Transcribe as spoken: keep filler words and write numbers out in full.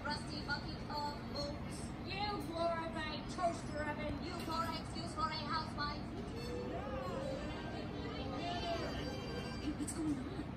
rusty bucket of oats. You fluoride toaster oven. You poor excuse for a housewife. Hey, what's going on?